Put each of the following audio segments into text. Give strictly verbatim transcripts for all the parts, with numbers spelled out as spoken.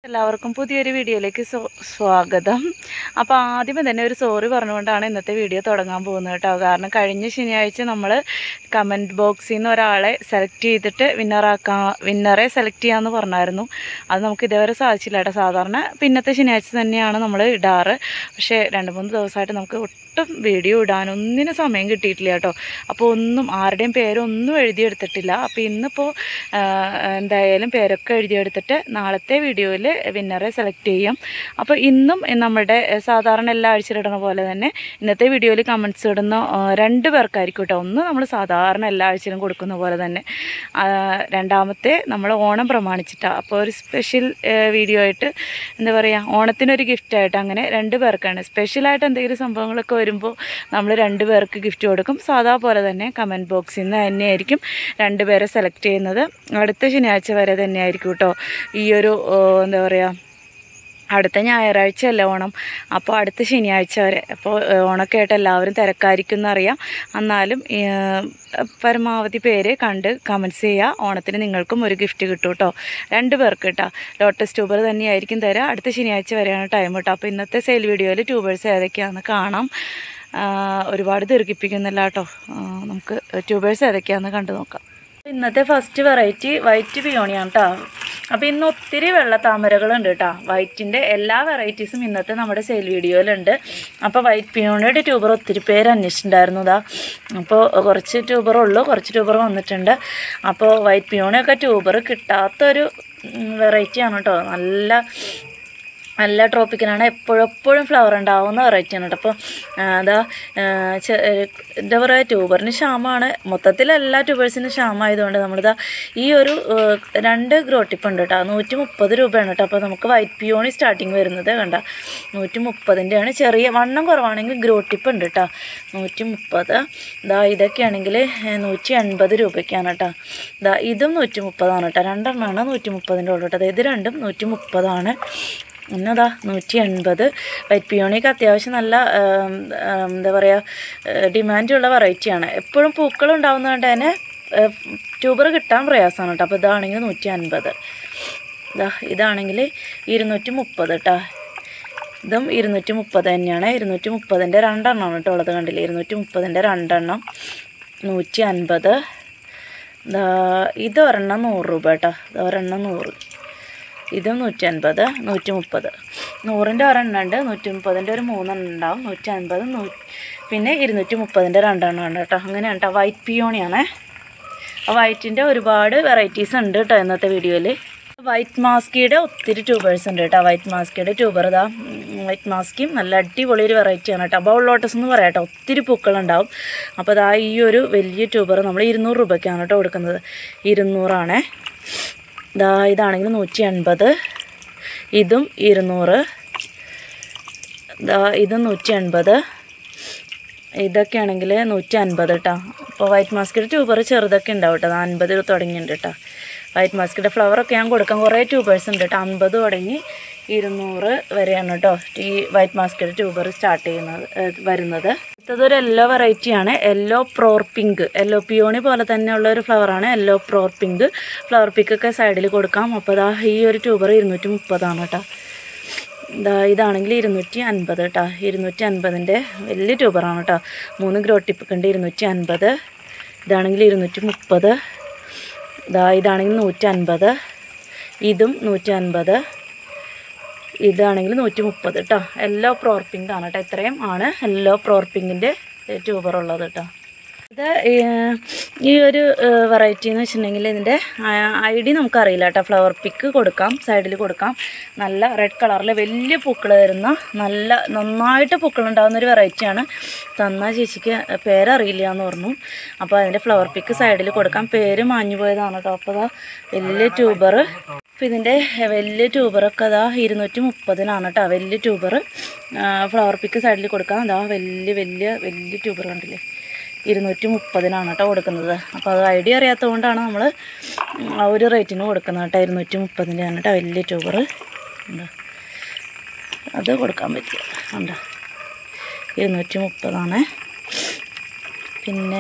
എല്ലാവർക്കും പുതിയൊരു വീഡിയോയിലേക്ക് സ്വാഗതം. അപ്പോൾ ആദ്യമേ തന്നെ ഒരു സോറി പറഞ്ഞുകൊണ്ടാണ് ഇന്നത്തെ വീഡിയോ തുടങ്ങാൻ പോകുന്നത് കേട്ടോ. കാരണം കഴിഞ്ഞ ശനിയാഴ്ച നമ്മൾ കമൻറ്റ് ബോക്സിൽ നിന്ന് ഒരാളെ സെലക്ട് ചെയ്തിട്ട് വിന്നറാക്കാൻ വിന്നറെ സെലക്ട് ചെയ്യാമെന്ന് പറഞ്ഞായിരുന്നു. അത് നമുക്ക് ഇതേവരെ സാധിച്ചില്ല കേട്ടോ. സാധാരണ പിന്നത്തെ ശനിയാഴ്ച തന്നെയാണ് നമ്മൾ ഇടാറ്. പക്ഷേ രണ്ട് മൂന്ന് ദിവസമായിട്ട് നമുക്ക് ഒട്ടും വീഡിയോ ഇടാനൊന്നിനും സമയം കിട്ടിയിട്ടില്ല കേട്ടോ. അപ്പോൾ ഒന്നും ആരുടെയും പേരൊന്നും എഴുതിയെടുത്തിട്ടില്ല. അപ്പോൾ ഇന്നിപ്പോൾ എന്തായാലും പേരൊക്കെ എഴുതിയെടുത്തിട്ട് നാളത്തെ വീഡിയോയിൽ വിന്നറെ സെലക്ട് ചെയ്യും. അപ്പോൾ ഇന്നും നമ്മുടെ സാധാരണ എല്ലാ ആഴ്ചയിലും ഇടുന്ന പോലെ തന്നെ ഇന്നത്തെ വീഡിയോയിൽ കമൻറ്റ്സ് ഇടുന്ന രണ്ട് പേർക്കായിരിക്കും കേട്ടോ. ഒന്ന് നമ്മൾ സാധാരണ എല്ലാ ആഴ്ചയിലും കൊടുക്കുന്ന പോലെ തന്നെ, രണ്ടാമത്തെ നമ്മൾ ഓണം പ്രമാണിച്ചിട്ടാണ്. അപ്പോൾ ഒരു സ്പെഷ്യൽ വീഡിയോ ആയിട്ട് എന്താ പറയുക, ഓണത്തിനൊരു ഗിഫ്റ്റായിട്ട് അങ്ങനെ രണ്ട് പേർക്കാണ്. സ്പെഷ്യലായിട്ട് എന്തെങ്കിലും സംഭവങ്ങളൊക്കെ വരുമ്പോൾ നമ്മൾ രണ്ട് പേർക്ക് ഗിഫ്റ്റ് കൊടുക്കും. സാധാ പോലെ തന്നെ കമൻറ്റ് ബോക്സിൽ നിന്ന് തന്നെയായിരിക്കും രണ്ട് പേരെ സെലക്ട് ചെയ്യുന്നത്. അടുത്ത ശനിയാഴ്ച വരെ തന്നെയായിരിക്കും കേട്ടോ ഈ ഒരു എന്താ പറയുക, അടുത്ത ഞായറാഴ്ച അല്ല ഓണം. അപ്പോൾ അടുത്ത ശനിയാഴ്ച വരെ. അപ്പോൾ ഓണമൊക്കെ ആയിട്ട് എല്ലാവരും തിരക്കായിരിക്കും എന്നറിയാം. എന്നാലും പരമാവധി പേര് കണ്ട് കമൻറ്റ്സ് ചെയ്യുക. ഓണത്തിന് നിങ്ങൾക്കും ഒരു ഗിഫ്റ്റ് കിട്ടും കേട്ടോ, രണ്ട് പേർക്ക് കേട്ടോ. ലോട്ടസ് ട്യൂബർ തന്നെയായിരിക്കും തരാം. അടുത്ത ശനിയാഴ്ച വരെയാണ് ടൈം കേട്ടോ. അപ്പോൾ ഇന്നത്തെ സെയിൽ വീഡിയോയിൽ ട്യൂബേഴ്സ് ഏതൊക്കെയാണെന്ന് കാണാം. ഒരുപാട് ദീർഘിപ്പിക്കുന്നില്ല കേട്ടോ. നമുക്ക് ട്യൂബേഴ്സ് ഏതൊക്കെയാണെന്ന് കണ്ടു നോക്കാം. ഇന്നത്തെ ഫസ്റ്റ് വെറൈറ്റി വൈറ്റ് പിയോണിയാണ് കേട്ടോ. അപ്പോൾ ഇന്ന് ഒത്തിരി വെള്ള താമരകളുണ്ട് കേട്ടോ. വൈറ്റിൻ്റെ എല്ലാ വെറൈറ്റീസും ഇന്നത്തെ നമ്മുടെ സെയിൽ വീഡിയോയിലുണ്ട്. അപ്പോൾ വൈറ്റ് പിയോണിയുടെ ട്യൂബർ ഒത്തിരി പേര് അന്വേഷിച്ചിട്ടുണ്ടായിരുന്നു. ഇതാ അപ്പോൾ കുറച്ച് ട്യൂബറുള്ളൂ, കുറച്ച് ട്യൂബർ വന്നിട്ടുണ്ട്. അപ്പോൾ വൈറ്റ് പിയോണിയൊക്കെ ട്യൂബർ കിട്ടാത്തൊരു വെറൈറ്റിയാണ് കേട്ടോ. നല്ല നല്ല ട്രോപ്പിക്കലാണ്, എപ്പോഴെപ്പോഴും ഫ്ലവർ ഉണ്ടാവുന്ന വെറൈറ്റിയാണ് കേട്ടോ. അപ്പോൾ അതാ എന്താ പറയുക, ട്യൂബറിന് ക്ഷാമമാണ്. മൊത്തത്തിൽ എല്ലാ ട്യൂബേഴ്സിനും ക്ഷാമമായതുകൊണ്ട് നമ്മളിതാ ഈ ഒരു രണ്ട് ഗ്രോട്ടിപ്പ് ഉണ്ട് കേട്ടോ. നൂറ്റി മുപ്പത് രൂപയാണ് കേട്ടോ. അപ്പോൾ നമുക്ക് വൈറ്റ് പിയോണി സ്റ്റാർട്ടിങ് വരുന്നത് കണ്ട നൂറ്റി മുപ്പതിൻ്റെയാണ്. ചെറിയ വണ്ണം കുറവാണെങ്കിൽ ഗ്രോട്ടിപ്പ് ഉണ്ട് കേട്ടോ. നൂറ്റി മുപ്പത് ഇതാ ഇതൊക്കെയാണെങ്കിൽ നൂറ്റി എൺപത് രൂപയ്ക്കാണ് കേട്ടോ. ഇതാ ഇതും നൂറ്റി മുപ്പതാണ് കേട്ടോ. രണ്ടെണ്ണമാണ് നൂറ്റി മുപ്പതിൻ്റെ ഉള്ളൂ കേട്ടോ. ഇത് രണ്ടും നൂറ്റി മുപ്പതാണ്. എന്നതാ നൂറ്റി എൺപത്. വൈറ്റ് പിയോണിക്ക് അത്യാവശ്യം നല്ല എന്താ പറയുക, ഡിമാൻഡുള്ള വെറൈറ്റിയാണ്. എപ്പോഴും പൂക്കൾ ഉണ്ടാവുന്നതുകൊണ്ട് തന്നെ ട്യൂബർ കിട്ടാൻ പ്രയാസമാണ് കേട്ടോ. അപ്പോൾ ഇതാണെങ്കിൽ നൂറ്റി അൻപത്. ഇതാ ഇതാണെങ്കിൽ ഇരുന്നൂറ്റി മുപ്പത് കേട്ടോ. ഇതും ഇരുന്നൂറ്റി മുപ്പത് തന്നെയാണ്. ഇരുന്നൂറ്റി മുപ്പതിൻ്റെ രണ്ടെണ്ണമാണ് കേട്ടോ ഉള്ളത്. കണ്ടില്ലേ, ഇരുന്നൂറ്റി മുപ്പതിൻ്റെ രണ്ടെണ്ണം നൂറ്റി അൻപത്. ഇതാ ഇത് ഒരെണ്ണം നൂറ് രൂപ കേട്ടോ. ഇത് ഒരെണ്ണം നൂറ്. ഇതും നൂറ്റി അൻപത്. നൂറ്റി മുപ്പത് നൂറിൻ്റെ ഒരെണ്ണം ഉണ്ട്. നൂറ്റി മുപ്പതിൻ്റെ ഒരു മൂന്നെണ്ണം ഉണ്ടാവും. നൂറ്റി അൻപത് നൂ പിന്നെ ഇരുന്നൂറ്റി മുപ്പതിൻ്റെ രണ്ടെണ്ണം ഉണ്ട് കേട്ടോ. അങ്ങനെയാണ് കേട്ടോ. വൈറ്റ് പിയോണിയാണേ. വൈറ്റിൻ്റെ ഒരുപാട് വെറൈറ്റീസ് ഉണ്ട് കേട്ടോ ഇന്നത്തെ വീഡിയോയിൽ. വൈറ്റ് മാസ്കിയുടെ ഒത്തിരി ട്യൂബേഴ്സ് ഉണ്ട് കേട്ടോ. വൈറ്റ് മാസ്കിയുടെ ട്യൂബർ ഇതാ. വൈറ്റ് മാസ്കിയും നല്ല അടിപൊളി ഒരു വെറൈറ്റിയാണ് കേട്ടോ. ബൗൾ ലോട്ടസ് എന്ന് പറയാം കേട്ടോ. ഒത്തിരി പൂക്കളുണ്ടാവും. അപ്പോൾ ഇതാ ഈ ഒരു വലിയ ട്യൂബർ നമ്മൾ ഇരുന്നൂറ് രൂപയ്ക്കാണ് കേട്ടോ കൊടുക്കുന്നത്. ഇരുന്നൂറാണേ. ഇതാ ഇതാണെങ്കിൽ നൂറ്റി അൻപത്. ഇതും ഇരുന്നൂറ്. ഇതാ ഇതും നൂറ്റി അൻപത്. ഇതൊക്കെ ആണെങ്കിൽ നൂറ്റി അൻപത് കേട്ടോ. അപ്പോൾ വൈറ്റ് മാസ്കിയുടെ ട്യൂബർ ചെറുതൊക്കെ ഉണ്ടാവും കേട്ടോ. അൻപത് തുടങ്ങിയിട്ടുണ്ട് കേട്ടോ. വൈറ്റ് മാസ്കിയുടെ ഫ്ലവറൊക്കെ ഞാൻ കൊടുക്കാൻ കുറേ ട്യൂബേഴ്സ് ഉണ്ട് കേട്ടോ. അൻപത് തുടങ്ങി ഇരുന്നൂറ് വരെയാണ് കേട്ടോ ഈ വൈറ്റ് മാസ്കിയുടെ ട്യൂബർ സ്റ്റാർട്ട് ചെയ്യുന്നത് വരുന്നത്. അടുത്തതൊരു യെല്ലോ വെറൈറ്റിയാണ്. യെല്ലോ പ്രോർ പിങ്ക്. യെല്ലോ പിയോണി പോലെ തന്നെയുള്ള ഒരു ഫ്ലവറാണ് യെല്ലോ പ്രോർ പിങ്ക്. ഫ്ലവർ പിക്കൊക്കെ സൈഡിൽ കൊടുക്കാം. അപ്പോൾ ഇതാ ഈ ഒരു ട്യൂബർ ഇരുന്നൂറ്റി മുപ്പതാണ് കേട്ടോ. ഇതാ ഇതാണെങ്കിൽ ഇരുന്നൂറ്റി അൻപത് കേട്ടോ. ഇരുന്നൂറ്റി അൻപതിൻ്റെ വലിയ ട്യൂബറാണ് കേട്ടോ. മൂന്ന് ഗ്രോട്ടിപ്പൊക്കെ ഉണ്ട്. ഇരുന്നൂറ്റി അൻപത്. ഇതാണെങ്കിൽ ഇരുന്നൂറ്റി മുപ്പത്. ഇതാ ഇതാണെങ്കിൽ നൂറ്റി അൻപത്. ഇതും നൂറ്റി അൻപത്. ഇതാണെങ്കിൽ നൂറ്റി മുപ്പത് കേട്ടോ. യെല്ലോ പ്രോർ പിങ്ക് ആണ് കേട്ടോ. ഇത്രയും ആണ് യെല്ലോ പ്രോർ പിങ്കിൻ്റെ ട്യൂബർ ഉള്ളത് കേട്ടോ. ഇത് ഈ ഒരു വെറൈറ്റി എന്ന് വെച്ചിട്ടുണ്ടെങ്കിൽ ഇതിൻ്റെ ഐ ഡി നമുക്കറിയില്ല കേട്ടോ. ഫ്ലവർ പിക്ക് കൊടുക്കാം, സൈഡിൽ കൊടുക്കാം. നല്ല റെഡ് കളറിൽ വലിയ പൂക്കൾ വരുന്ന നല്ല നന്നായിട്ട് പൂക്കളുണ്ടാകുന്നൊരു വെറൈറ്റിയാണ്. തന്ന ചേച്ചിക്ക് പേരറിയില്ല എന്ന് പറഞ്ഞു. അപ്പോൾ അതിൻ്റെ ഫ്ലവർ പിക്ക് സൈഡിൽ കൊടുക്കാം. പേര് മാഞ്ഞു പോയതാണ് കേട്ടോ. അപ്പോൾ അതാ വലിയ ട്യൂബർ. അപ്പോൾ ഇതിൻ്റെ വലിയ ട്യൂബറൊക്കെ അതാ ഇരുന്നൂറ്റി മുപ്പതിനാണ് കേട്ടോ. വലിയ ട്യൂബർ ഫ്ലവർ പിക്ക് സൈഡിൽ കൊടുക്കാം. അതാ വലിയ വലിയ വലിയ ട്യൂബർ കണ്ടില്ലേ, ഇരുന്നൂറ്റി മുപ്പതിനാണ് കേട്ടോ കൊടുക്കുന്നത്. അപ്പോൾ അത് ഐഡിയ അറിയാത്തത് കൊണ്ടാണ് നമ്മൾ ആ ഒരു റേറ്റിന് കൊടുക്കുന്നത് കേട്ടോ. ഇരുന്നൂറ്റി മുപ്പതിൻ്റെയാണ് കേട്ടോ വലിയ ട്യൂബർ. അത് കൊടുക്കാൻ പറ്റിയ ഉണ്ട്. ഇരുന്നൂറ്റി മുപ്പതാണ്. പിന്നെ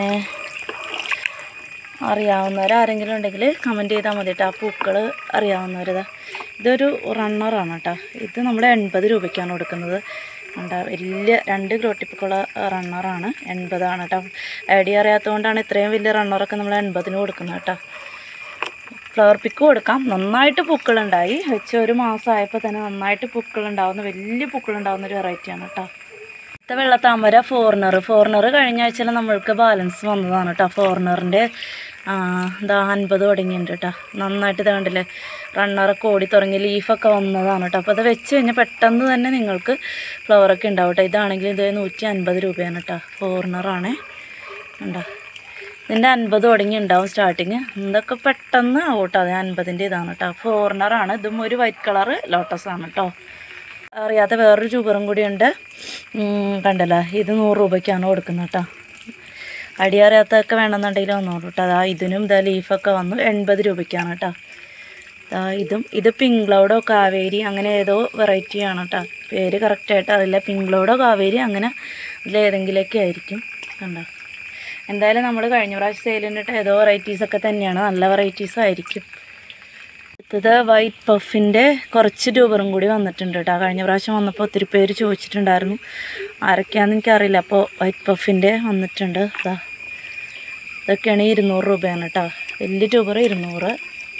അറിയാവുന്നവർ ആരെങ്കിലും ഉണ്ടെങ്കിൽ കമൻറ്റ് ചെയ്താൽ മതി കേട്ടോ. ആ പൂക്കൾ അറിയാവുന്നവരിതാ ഇതൊരു റണ്ണറാണ് കേട്ടോ. ഇത് നമ്മൾ എൺപത് രൂപയ്ക്കാണ് കൊടുക്കുന്നത്. എന്താ വലിയ രണ്ട് ഗ്രോട്ടിപ്പുള്ള റണ്ണറാണ്, എൺപതാണ് കേട്ടോ. ഐഡിയ അറിയാത്തതുകൊണ്ടാണ് ഇത്രയും വലിയ റണ്ണറൊക്കെ നമ്മൾ എൺപതിന് കൊടുക്കുന്നത് കേട്ടോ. ഫ്ലവർ പിക്ക് കൊടുക്കാം. നന്നായിട്ട് പൂക്കളുണ്ടായി, വെച്ച് ഒരു മാസമായപ്പോൾ തന്നെ നന്നായിട്ട് പൂക്കളുണ്ടാവുന്ന വലിയ പൂക്കളുണ്ടാവുന്ന ഒരു വെറൈറ്റിയാണ് കേട്ടോ. അടുത്ത വെള്ളത്താമര ഫോറിനർ. ഫോറിനർ കഴിഞ്ഞ ആഴ്ചയിൽ നമ്മൾക്ക് ബാലൻസ് വന്നതാണ് കേട്ടോ. ഫോറിനറിൻ്റെ എന്താ അൻപത് തുടങ്ങിയിട്ടുണ്ട് കേട്ടോ. നന്നായിട്ട് ഇതാണ്ടില്ലേ റണ്ണറൊക്കെ ഓടി തുടങ്ങി, ലീഫൊക്കെ വന്നതാണ് കേട്ടോ. അപ്പോൾ അത് വെച്ച് കഴിഞ്ഞാൽ പെട്ടെന്ന് തന്നെ നിങ്ങൾക്ക് ഫ്ലവറൊക്കെ ഉണ്ടാവും കേട്ടോ. ഇതാണെങ്കിൽ ഇത് നൂറ്റി അൻപത് രൂപയാണ് കേട്ടോ. ഫോറിനറാണേ ഉണ്ടോ. ഇതിൻ്റെ അൻപത് തുടങ്ങി ഉണ്ടാവും സ്റ്റാർട്ടിങ്. ഇതൊക്കെ പെട്ടെന്ന് ആവും കേട്ടോ. അത് അൻപതിൻ്റെ ഇതാണ് കേട്ടോ. ഫോറിനറാണ്. ഇതും ഒരു വൈറ്റ് കളറ് ലോട്ടസാണ് കേട്ടോ. അറിയാത്ത വേറൊരു ട്യൂബറും കൂടിയുണ്ട്, കണ്ടല്ലോ. ഇത് നൂറ് രൂപയ്ക്കാണ് കൊടുക്കുന്നത് കേട്ടോ. അടിയറിയാത്തൊക്കെ വേണമെന്നുണ്ടെങ്കിൽ വന്നോളൂ കേട്ടോ. അതാ ഇതിനും ഇതാ ലീഫൊക്കെ വന്നു എൺപത് രൂപയ്ക്കാണ് കേട്ടോ. അതാ ഇതും ഇത് പിങ്ക് ക്ലൗഡോ കാവേരി അങ്ങനെ ഏതോ വെറൈറ്റിയാണ് കേട്ടോ. പേര് കറക്റ്റായിട്ട് അറിയില്ല. പിങ്ക് ക്ലൗഡോ കാവേരി അങ്ങനെ അതിലേതെങ്കിലുമൊക്കെ ആയിരിക്കും കണ്ടോ. എന്തായാലും നമ്മൾ കഴിഞ്ഞ പ്രാവശ്യം സെയിലിനിട്ട് ഏതോ വെറൈറ്റീസൊക്കെ തന്നെയാണ്, നല്ല വെറൈറ്റീസ് ആയിരിക്കും. അടുത്തത് വൈറ്റ് പഫിൻ്റെ കുറച്ച് ട്യൂബറും കൂടി വന്നിട്ടുണ്ട് കേട്ടോ. കഴിഞ്ഞ പ്രാവശ്യം വന്നപ്പോൾ ഒത്തിരി പേര് ചോദിച്ചിട്ടുണ്ടായിരുന്നു, ആരൊക്കെയാണെന്ന് എനിക്കറിയില്ല. അപ്പോൾ വൈറ്റ് പഫിൻ്റെ വന്നിട്ടുണ്ട്. അതാ ഇതൊക്കെയാണ് ഇരുന്നൂറ് രൂപയാണ് കേട്ടോ. വലിയ ട്യൂബർ ഇരുന്നൂറ്.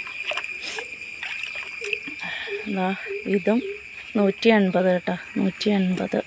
അതാ ഇതും നൂറ്റി എൺപത് കേട്ടോ. നൂറ്റി എൺപത്.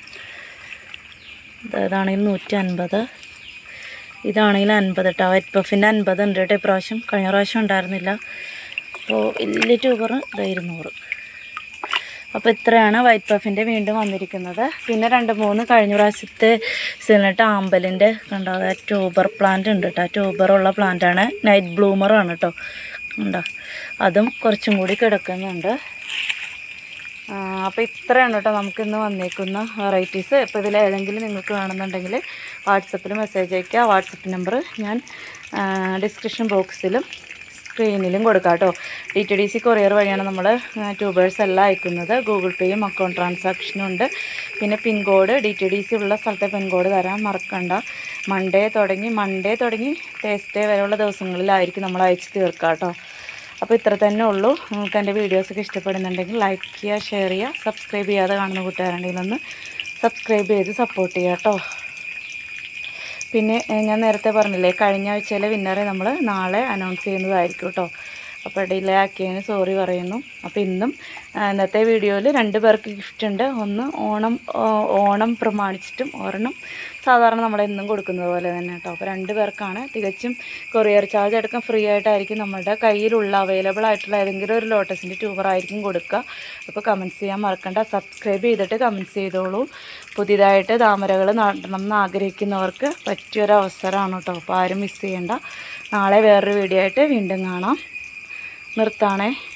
ഇതാണെങ്കിൽ നൂറ്റി അൻപത്. ഇതാണെങ്കിൽ അൻപത് കേട്ടോ. വൈറ്റ് പഫിൻ്റെ അൻപത് ഉണ്ട് കേട്ടോ ഇപ്രാവശ്യം. കഴിഞ്ഞ പ്രാവശ്യം ഉണ്ടായിരുന്നില്ല. അപ്പോൾ വലിയ ട്യൂബർ ഇത് ഇരുന്നൂറ്. അപ്പോൾ ഇത്രയാണ് വൈറ്റ് പഫിൻ്റെ വീണ്ടും വന്നിരിക്കുന്നത്. പിന്നെ രണ്ട് മൂന്ന് കഴിഞ്ഞ പ്രാവശ്യത്തെ സിലിട്ട് ആമ്പലിൻ്റെ കണ്ടോ ട്യൂബർ പ്ലാന്റ് ഉണ്ട് കേട്ടോ. ട്യൂബറുള്ള പ്ലാന്റാണ്, നൈറ്റ് ബ്ലൂമറാണ് കേട്ടോ. ഉണ്ടോ അതും കുറച്ചും കൂടി കിടക്കുന്നുണ്ട്. അപ്പോൾ ഇത്രയാണ് കേട്ടോ നമുക്കിന്ന് വന്നേക്കുന്ന വെറൈറ്റീസ്. ഇപ്പോൾ ഇതിലേതെങ്കിലും നിങ്ങൾക്ക് വേണമെന്നുണ്ടെങ്കിൽ വാട്സപ്പിൽ മെസ്സേജ് അയയ്ക്കുക. വാട്സപ്പ് നമ്പർ ഞാൻ ഡിസ്ക്രിപ്ഷൻ ബോക്സിലും സ്ക്രീനിലും കൊടുക്കാം കേട്ടോ. D T D C courier വഴിയാണ് നമ്മൾ ട്യൂബേഴ്സ് എല്ലാം അയക്കുന്നത്. ഗൂഗിൾ പേയും അക്കൗണ്ട് ട്രാൻസാക്ഷനും ഉണ്ട്. പിന്നെ pincode D T D C ഉള്ള സ്ഥലത്തെ പിൻകോഡ് തരാൻ മറക്കണ്ട. മൺഡേ തുടങ്ങി മൺഡേ തുടങ്ങി തേസ്ഡേ വരെയുള്ള ദിവസങ്ങളിലായിരിക്കും നമ്മൾ അയച്ച് തീർക്കുക കേട്ടോ. അപ്പോൾ ഇത്ര തന്നെ ഉള്ളൂ. നിങ്ങൾക്ക് എൻ്റെ വീഡിയോസൊക്കെ ഇഷ്ടപ്പെടുന്നുണ്ടെങ്കിൽ ലൈക്ക് ചെയ്യുക, ഷെയർ ചെയ്യുക. സബ്സ്ക്രൈബ് ചെയ്യാതെ കാണുന്ന കൂട്ടുകാരുണ്ടെങ്കിൽ ഒന്ന് സബ്സ്ക്രൈബ് ചെയ്ത് സപ്പോർട്ട് ചെയ്യുക കേട്ടോ. പിന്നെ ഞാൻ നേരത്തെ പറഞ്ഞില്ലേ, കഴിഞ്ഞ ആഴ്ചയിലെ വിന്നറെ നമ്മൾ നാളെ അനൗൺസ് ചെയ്യുന്നതായിരിക്കും കേട്ടോ. അപ്പോൾ ഡിലേ ആക്കിയതിന് സോറി പറയുന്നു. അപ്പോൾ ഇന്നും ഇന്നത്തെ വീഡിയോയിൽ രണ്ട് പേർക്ക് ഗിഫ്റ്റ് ഉണ്ട്. ഒന്ന് ഓണം ഓണം പ്രമാണിച്ചിട്ടും ഒരെണ്ണം സാധാരണ നമ്മളെന്നും കൊടുക്കുന്നത് പോലെ തന്നെ കേട്ടോ. അപ്പോൾ രണ്ട് പേർക്കാണ്. തികച്ചും കൊറിയർ ചാർജ് അടക്കം ഫ്രീ ആയിട്ടായിരിക്കും നമ്മുടെ കയ്യിലുള്ള അവൈലബിൾ ആയിട്ടുള്ള ഏതെങ്കിലും ഒരു ലോട്ടസിൻ്റെ ട്യൂബറായിരിക്കും കൊടുക്കുക. അപ്പോൾ കമൻറ്റ്സ് ചെയ്യാൻ മറക്കണ്ട. സബ്സ്ക്രൈബ് ചെയ്തിട്ട് കമൻറ്റ്സ് ചെയ്തോളൂ. പുതിയതായിട്ട് താമരകൾ നടണം എന്ന് ആഗ്രഹിക്കുന്നവർക്ക് പറ്റിയൊരു അവസരമാണ് കേട്ടോ. അപ്പോൾ ആരും മിസ് ചെയ്യണ്ട. നാളെ വേറൊരു വീഡിയോ ആയിട്ട് വീണ്ടും കാണാം. നിർത്താണേ.